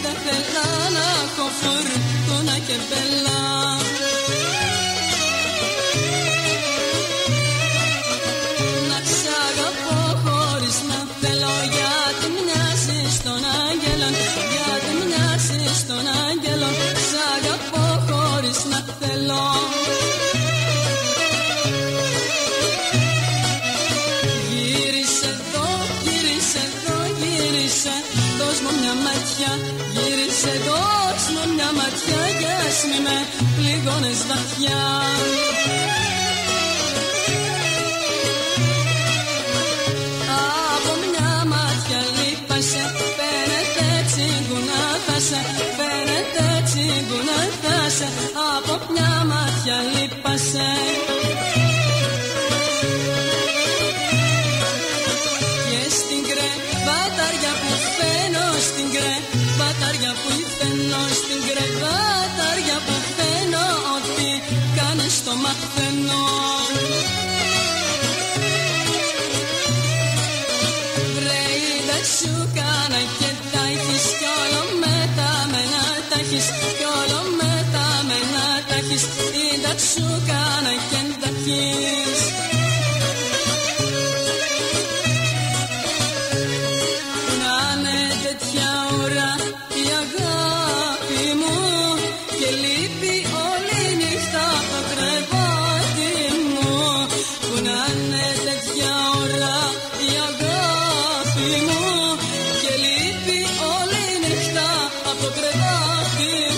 δεν θέλω να έχω φουρτούνα και μπέλα. Να ξ' αγαπώ χωρίς να θέλω, γιατί μοιάζεις στον άγγελο, γιατί μοιάζεις στον άγγελο. Ξ' αγαπώ χωρίς να θέλω. Δώσ' μου μια ματιά, γύρισε, δώσ' μου μια ματιά κι ας μη με πληγώνεις βαθιά. Από μια ματιά λείπασαι, φαίνεται έτσι που να θάσαι, φαίνεται έτσι που να θάσαι. Από μια ματιά λείπασαι. Στην κρεβάταρια που υφαίνω, στην κρεβάταρια που φαίνω, ό,τι κάνεις το μαθαίνω. Βρε είδα σου κάνα και τα έχεις, κι όλο μεταμένα τα έχεις, κι όλο μεταμένα τα έχεις. Είδα σου κάνα και τα έχεις. Η αγάπη μου και λείπει όλη νύχτα από το κρεβάτι μου. Που να είναι τέτοια ώρα η αγάπη μου και λείπει όλη νύχτα από το κρεβάτι μου.